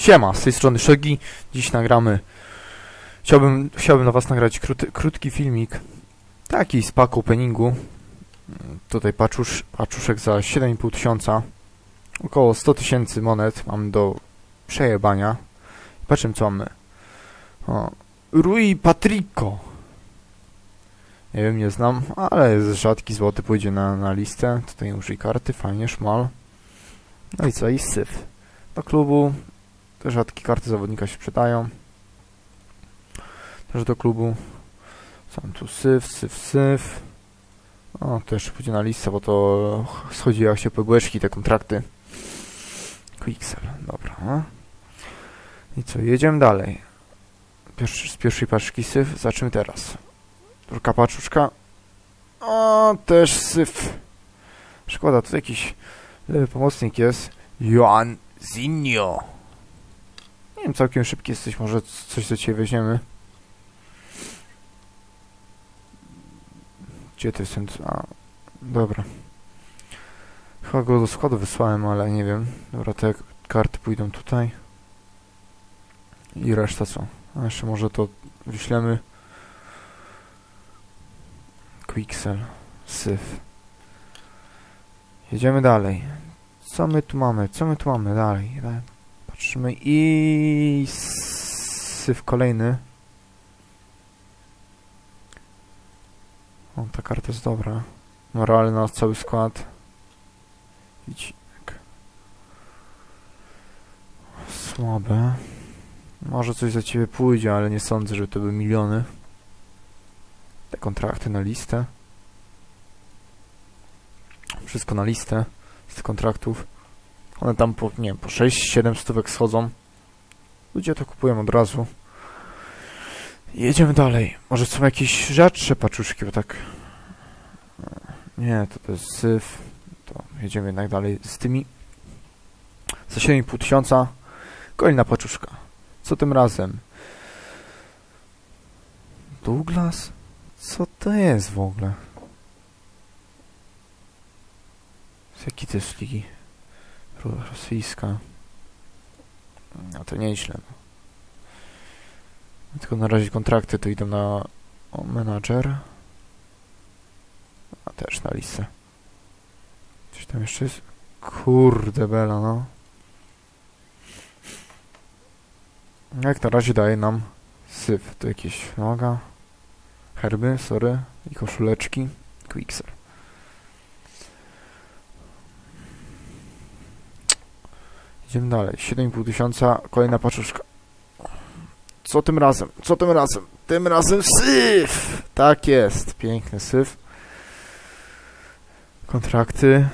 Siema, z tej strony Shogi. Dziś nagramy... Chciałbym dla was nagrać krótki filmik. Taki z pack openingu. Tutaj paczuszek za 7,5 tysiąca. Około 100 tysięcy monet mam do przejebania. Patrzymy co mamy. O, Rui Patrico. Nie wiem, nie znam, ale jest rzadki złoty, pójdzie na listę. Tutaj użyj karty, fajnie, szmal. No i co? I syf. Do klubu. Te rzadkie karty zawodnika się przydają. Też do klubu. Sam tu syf. O, to jeszcze pójdzie na listę, bo to schodzi jak się pogłeszki, te kontrakty. Quixel, dobra. No. I co, jedziemy dalej. Z pierwszej paczki syf. Zobaczymy teraz. Druga paczuszka. O, też syf. Szkoda, tu jakiś lewy pomocnik jest. Joanzinho. Nie wiem, całkiem szybki jesteś, może coś do ciebie weźmiemy. Gdzie to jest ten... A, dobra. Chyba go do składu wysłałem, ale nie wiem. Dobra, te karty pójdą tutaj. I reszta co? A jeszcze może to wyślemy. Quixel. Syf. Jedziemy dalej. Co my tu mamy? Dalej? Patrzymy i... syf kolejny. O, ta karta jest dobra. Moralna na cały skład. Idź. Słabe. Może coś za ciebie pójdzie, ale nie sądzę, że to były miliony. Te kontrakty na listę. Wszystko na listę z tych kontraktów. One tam po, nie wiem, po 6-7 stówek schodzą. Ludzie to kupują od razu. Jedziemy dalej. Może są jakieś rzadsze paczuszki, bo tak... Nie, to jest syf. To jedziemy jednak dalej z tymi. Za 7,5 tysiąca. Kolejna paczuszka. Co tym razem? Douglas? Co to jest w ogóle? Z jakiej to jest ligi? Rosyjska. No to nieźle. Tylko na razie kontrakty to idą na menadżer. A też na listę. Coś tam jeszcze jest? Kurde bela, no. Jak na razie daje nam syf. To jakieś noga. Herby, sorry. I koszuleczki. Quixel. Idziemy dalej. 7,5 tysiąca. Kolejna paczuszka. Co tym razem? Tym razem syf! Tak jest. Piękny syf. Kontrakty.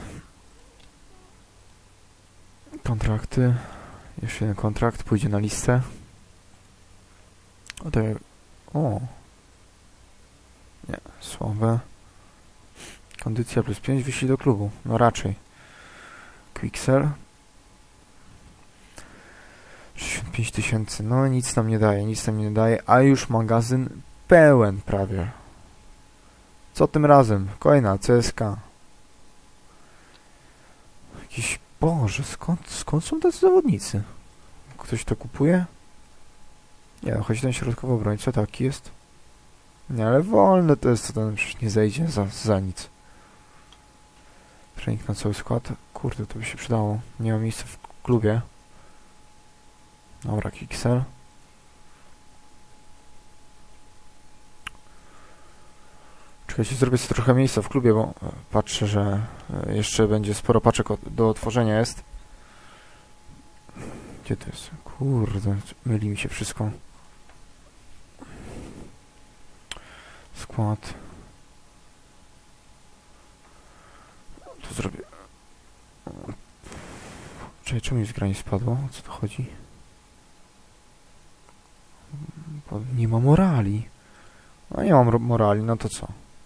Jeszcze jeden kontrakt. Pójdzie na listę. O, tak. O. Nie. Słabe. Kondycja plus 5 wyślij do klubu. No raczej. Quixel. 65 tysięcy, no nic nam nie daje, a już magazyn pełen prawie. Co tym razem? Kolejna CSK. Jakiś... Boże, skąd są tacy zawodnicy? Ktoś to kupuje? Nie, no choć ten środkowy obrońca taki jest. Nie, ale wolne to jest, to ten przecież nie zejdzie za nic. Trening na cały skład. Kurde, to by się przydało. Nie ma miejsca w klubie. Dobra, Quixel. Czekajcie, zrobię sobie trochę miejsca w klubie, bo patrzę, że jeszcze będzie sporo paczek do otworzenia jest. Gdzie to jest? Kurde, myli mi się wszystko. Skład. To zrobię. Czekaj, czemu mi z grani spadło? O co tu chodzi? Bo nie ma morali. No nie mam morali, no to co?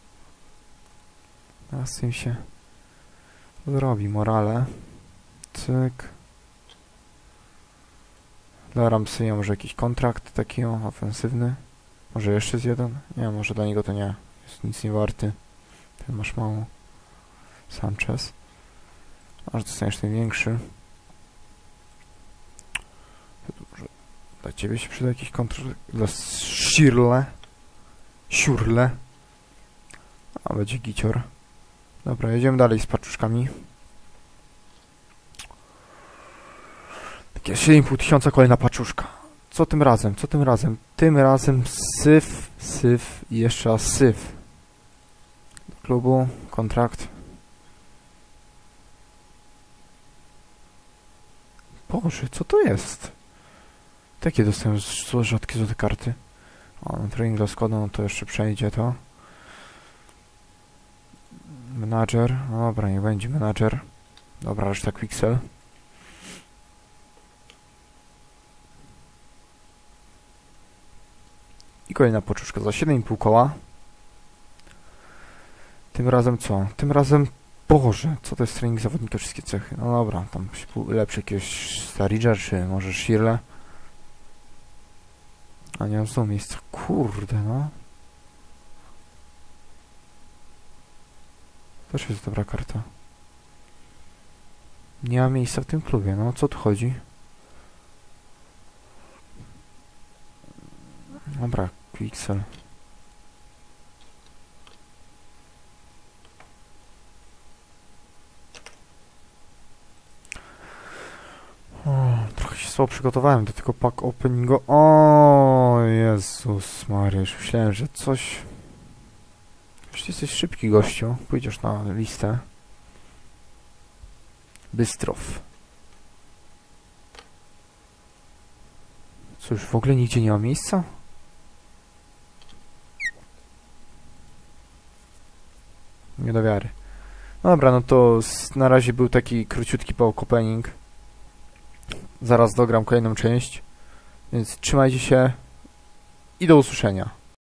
A z tym się zrobi morale. Cyk. Dla Ramsey'a może jakiś kontrakt taki ofensywny. Może jeszcze z jeden? Nie, może dla niego to nie. Jest nic nie warty. Ten masz mało. Sanchez. Może dostaniesz ten większy. Może dla ciebie się przyda jakiś kontrol... Dla Siurle. A będzie gicior. Dobra, jedziemy dalej z paczuszkami. Takie 7,5 tysiąca, kolejna paczuszka. Co tym razem? Co tym razem? Tym razem syf i jeszcze raz syf. Do klubu, kontrakt. Boże, co to jest? Takie dostałem rzadkie złote karty. O, no training dla składu, no to jeszcze przejdzie to. Menadżer, no dobra, nie będzie menadżer. Dobra, reszta Quixel. I kolejna poczuszka za 7,5 koła. Tym razem co? Tym razem... Boże, co to jest trening zawodnika, wszystkie cechy. No dobra, tam lepszy jakiegoś Starridger, czy może Shirley. A nie mam znowu miejsca. Kurde, no. Też jest dobra karta. Nie ma miejsca w tym klubie, no o co tu chodzi? Dobra, Quixel. Trochę się słabo przygotowałem do tego pack openingu. O Jezus Maria, już myślałem, że coś... Już jesteś szybki, gościu. Pójdziesz na listę. Bystrow. Co, już w ogóle nigdzie nie ma miejsca? Nie do wiary. Dobra, no to na razie był taki króciutki pack opening. Zaraz dogram kolejną część. Więc trzymajcie się i do usłyszenia.